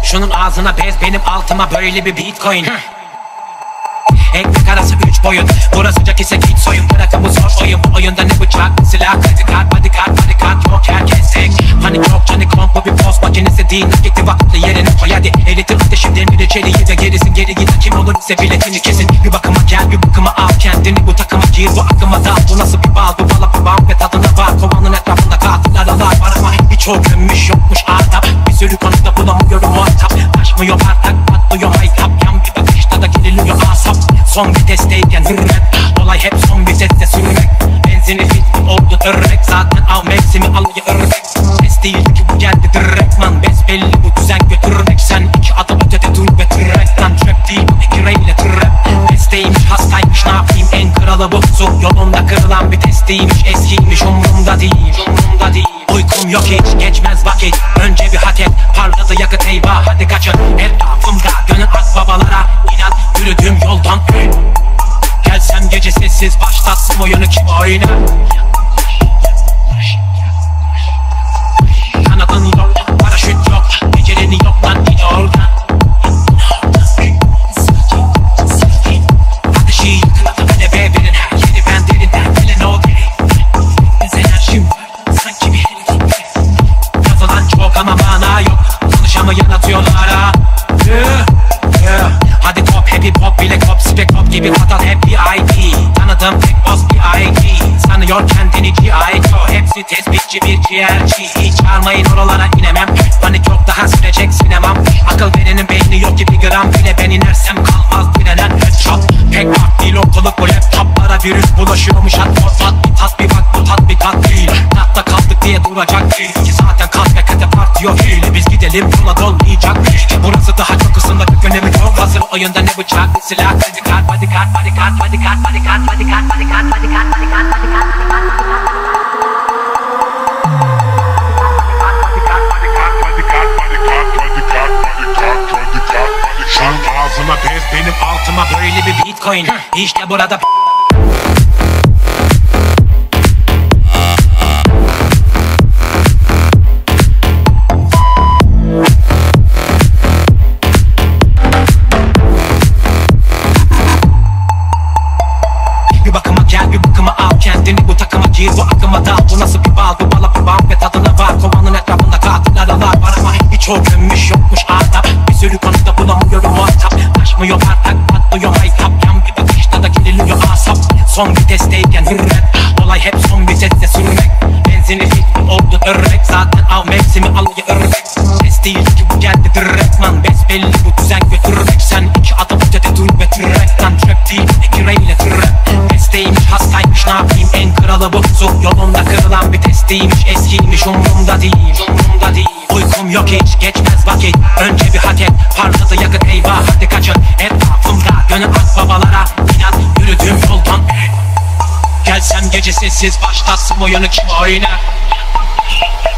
Şunun ağzına bez, benim altıma böyle bir bitcoin. Ekmek arası 3 boyut, burasıcak ise git soyun. Bırakın bu zor oyun, bu oyunda ne bıçak, silah, kredi kart, bodyguard yok herkes tek. Panik yok, canik komp, bu bir post makinesi değil. Nakitli vakitli yerine koy hadi. Eritir ateşim demir içeriği ve gerisin geri git. Kim olur ise biletini kesin. Bir bakıma gel, bir bakıma al kendini. Bu takıma gir, bu akıma dal. Bu nasıl bir bal, bu bala bir bal ve tadına var. Kovanın etrafında katil aralar var ama hiç o gömmüş yokmuş adap. Bir sürü konuda bulamıyorum muhatap. Taşmıyor bardak, patlıyor maytap. Yan bir bakışta da geriliyor asap. Son vitesteyken hürmet, olay hep son viteste sürmek. Benzini fit oldu örnek, zaten av mevsimi alıyor örnek. Ses değil ki bu geldi direktman, besbelli bu düzen götürmek. Sen iki adım ötede dur ve tırrektan trap değil bu iki reyle trap. Besteymiş hastaymış ne yapayım, en kralı bu su yolunda kırılan bir testiymiş. Eskiymiş umrumda değil, umrumda değil. Uykum yok hiç, geçmez vakit, önce bir hak et. Parladı yakıt eyvah hadi kaçın. Etrafımda gönül akbabalara inat, yürüdüğüm yoldan gelsem gece sessiz başlatsın oyunu kim oynar. Kanadın yok, paraşüt yok, gecelerini yok lan in oradan. Ateşi yakın alev verin her yeri ben derinden gelen o değil. Biz enerjim var sanki bir helikopter. Yazılan çok ama mana yok, konuşamayan atıyorlar ha. Hadi top happy pop bile kop spek pop gibi fatal hep bir ID. Tanıdım tek boss bir ID. Sanıyor kendini G.I. Joe. Hepsi tespitçi bir ciğerci. Hiç çağırmayın oralara inemem. Panik yok daha sürecek sinemam. Akıl verenin beyni yok ki bir gram bile. Ben inersem kalmaz direnen headshot. Pek bak değil ortalık bu laptoplara virüs bulaşıyormuş. At bir tat bir bak bu tat bir tat değil. Tahta kaldık diye duracak değil. Ki zaten kalk ve kate partiyor hile. Biz gidelim yola dolmayacak. Burası daha çok ısınmak önemi yok. Hazır oyunda ne bıçak, silah, kredi kart, bodyguard. Şunun ağzıma bez, benim altıma böyle bir bitcoin. İşte burada kendini bu takıma gir, bu akıma dal. Bu nasıl bir bal, bu bala bir bal ve tadına var. Kovanın etrafında katil aralar var ama hiç o gömmüş yokmuş adap. Bir sürü konuda bulamıyorum muhatap. Taşmıyor bardak, patlıyor maytap. Yan bir bakışta da geriliyor asap. Son vitesteyken hürmet, olay hep son viteste sürmek. Benzini fit oldu örnek, zaten av mevsimi alıyor örnek. Ses değil ki bu geldi direktman, besbelli bu düzen götürmek. Sen iki adım ötede dur ve tırrektan trap değil iki reyle trap. Besteymiş hastaymış ne yapayım, en kralı bu su yolunda kırılan bir testiymiş. Eskiymiş umrumda değil, umrumda değil. Uykum yok hiç, geçmez vakit, önce bir hak et. Parladı yakıt eyvah hadi kaçın. Etrafımda gönül akbabalara inat, yürüdüğüm yoldan gelsem gece sessiz başlatsın oyunu kim oynar.